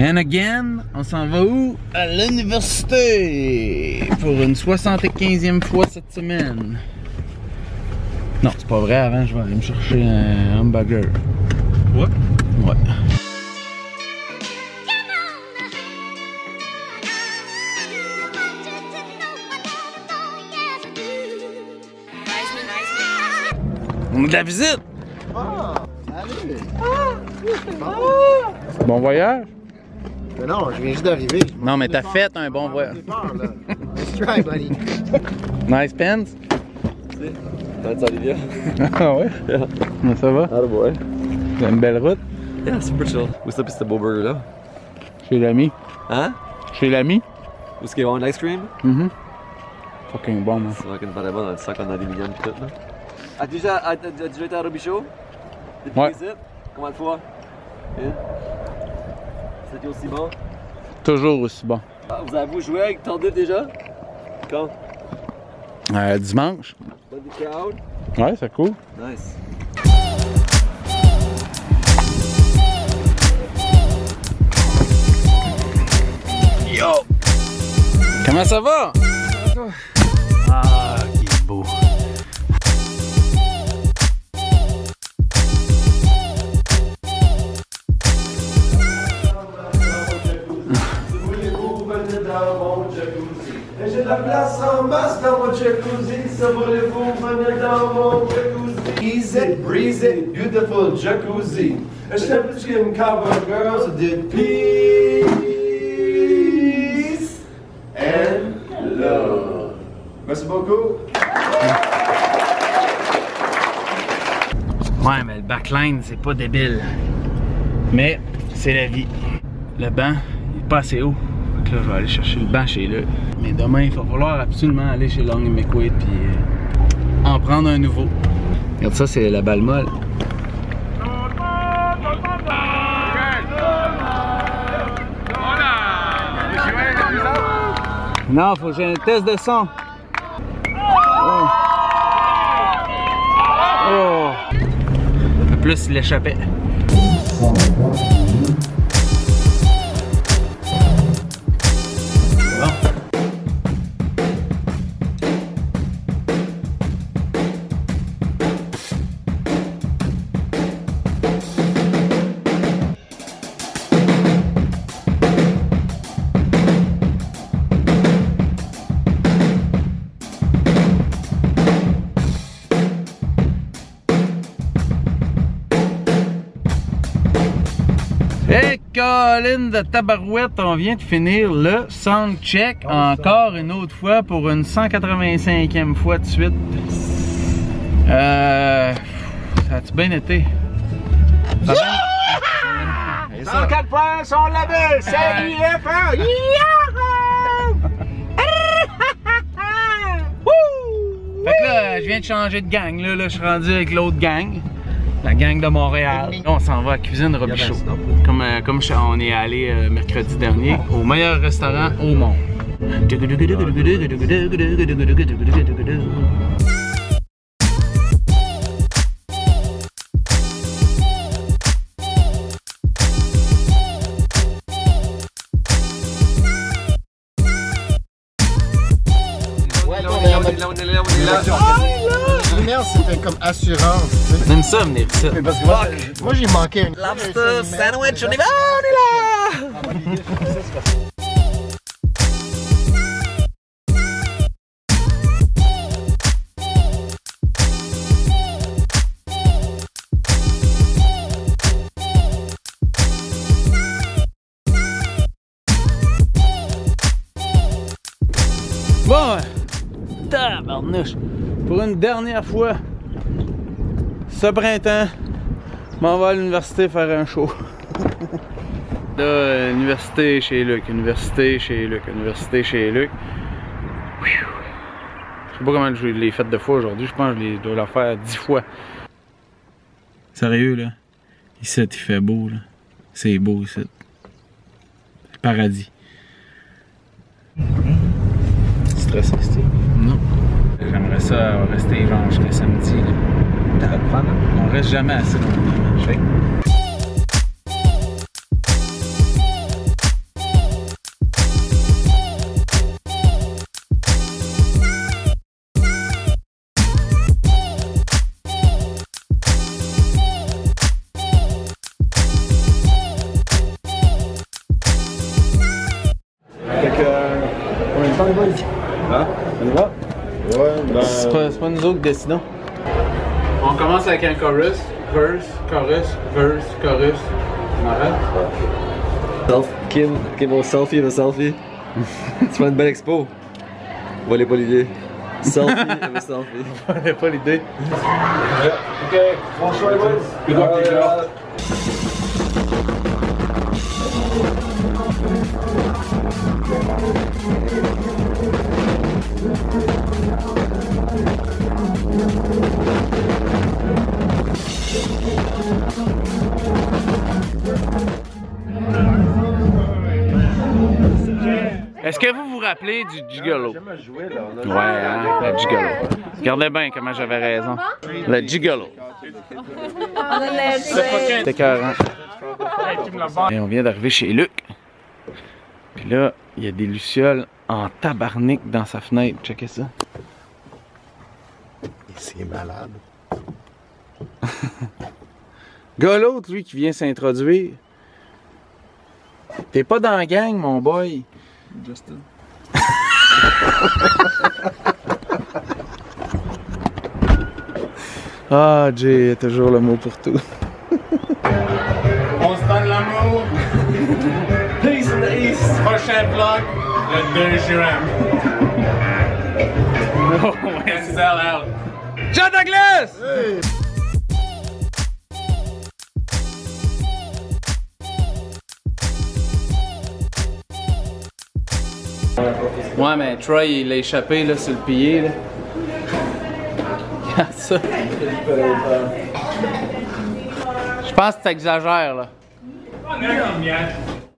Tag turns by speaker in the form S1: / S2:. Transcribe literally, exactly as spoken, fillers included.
S1: And again, on s'en va où? À l'université! Pour une soixante-quinzième fois cette semaine. Non, c'est pas vrai, avant je vais aller me chercher un hamburger.
S2: Ouais?
S1: Ouais. On a de la visite!
S3: Ah! Salut!
S1: Ah! Bon voyage!
S3: Mais non, je viens juste d'arriver.
S1: Non, mais t'as fait un bon voyage.
S3: Let's try, buddy.
S1: Nice pants?
S2: That's Olivia.
S1: Ah ouais?
S2: Yeah.
S1: Comment ça va?
S2: Ah boy.
S1: T'as une belle route?
S2: Yeah, super chill. Où est-ce que c'est ce beau burger là?
S1: Chez l'ami.
S2: Hein?
S1: Chez l'ami?
S2: Où est-ce qu'il y a un ice cream?
S1: Mhm. Fucking bon, man.
S2: C'est vrai qu'une paraît bonne dans le sac, on a des millions de tout là. As-tu déjà, as, as, as déjà été à Robichaud? Depuis
S1: Ouais.
S2: ici? Combien de fois? Une? C'était aussi bon?
S1: Toujours aussi bon.
S2: Ah, vous avez joué avec Tardif déjà? Quand?
S1: Euh, dimanche.
S2: Dans des crowds?
S1: Ouais, c'est cool.
S2: Nice.
S1: Yo! Comment ça va? Ah, qui est beau.
S4: J'ai de la place en masse dans mon jacuzzi, ça voulez-vous venir dans mon jacuzzi? Easy, breezy, beautiful jacuzzi. Je t'aime plus qu'une cover girl, so did peace and love. Merci beaucoup.
S1: Ouais, mais le backline, c'est pas débile. Mais c'est la vie. Le banc, il est pas assez haut. Fait que là, je vais aller chercher le banc chez lui. Mais demain, il va falloir absolument aller chez Long et McQuaid puis euh, en prendre un nouveau. Regarde ça, c'est la balle molle. Non, faut que j'ai un test de son. Oh. Oh. Un peu plus, il échappait. Hey, Colin de tabarouette, on vient de finir le soundcheck encore une autre fois pour une cent quatre-vingt-cinquième fois de suite. Euh, ça a-tu bien été? Ça yeah! Bien...
S3: cent quatre points sont lavés, c'est I F A!
S1: Fait que là, je viens de changer de gang, là, là je suis rendu avec l'autre gang. La gang de Montréal. Là, on s'en va à Cuisine Robichaud. Comme, euh, comme on est allé euh, mercredi dernier, au meilleur restaurant au monde.
S3: Ouais, on est là, on est là, on est là, on est là. La lumière, c'était comme assurance.
S1: J'aime ça venir ici.
S3: Parce que moi, moi j'ai manqué une.
S2: Lobster sandwich, on y va, on est là!
S1: Bon, tabarnouche. Pour une dernière fois, ce printemps, je m'en vais à l'université faire un show. Là, université chez Luc, université chez Luc, université chez Luc. Je sais pas comment je l'ai fait deux fois aujourd'hui, je pense que je dois le faire dix fois. Sérieux là, ici il fait beau là, c'est beau ici. C'est paradis. Stressé, c'est non. J'aimerais ça rester genre jusqu'à samedi. Là. On reste jamais assez longtemps. nous autres qui décidons. On commence avec un chorus, verse, chorus, verse, chorus. On arrête?
S2: Self, Kim, Kim au selfie, le selfie. Tu fais une belle expo. Volez pas l'idée. Selfie, le selfie.
S1: Volez pas l'idée.
S4: Ok, bonsoir les boys.
S1: Good luck, good luck. Est-ce que vous vous rappelez du gigolo?
S4: Joué, là. On a
S1: Ouais, hein, le gigolo. Regardez bien comment j'avais raison. Le gigolo. C'était écœurant. Et on vient d'arriver chez Luc. Puis là, il y a des lucioles en tabarnak dans sa fenêtre. Checkez ça.
S3: C'est malade.
S1: Gars l'autre, lui, qui vient s'introduire. T'es pas dans la gang, mon boy.
S2: Justin.
S1: Ah, Jay a toujours le mot pour tout.
S5: On se donne l'amour.
S4: Peace in the East.
S5: Prochain vlog, le deux juin.
S1: Oh,
S5: Cancel out.
S1: Jean Douglas! Ouais, mais Troy, il l'a échappé là, sur le pilier. Là. Regarde ça. Je pense que t'exagères là.